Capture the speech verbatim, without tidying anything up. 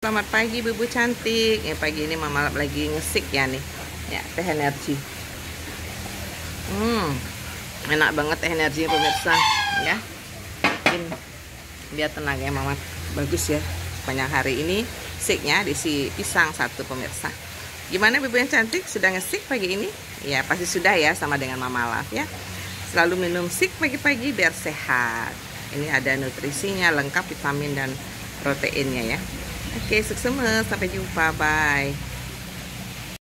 Selamat pagi Ibu cantik. Ya, pagi ini Mama lagi ngesik ya nih. Ya, teh energi. Hmm, enak banget teh energi pemirsa. Ya, bikin biar tenaganya Mama bagus ya. Sepanjang hari ini siknya diisi pisang satu pemirsa. Gimana Ibu yang cantik? Sudah ngesik pagi ini? Ya, pasti sudah ya, sama dengan Mama Love ya. Selalu minum sik pagi-pagi biar sehat. Ini ada nutrisinya, lengkap vitamin dan proteinnya ya. Oke, sukses, sampai jumpa, bye.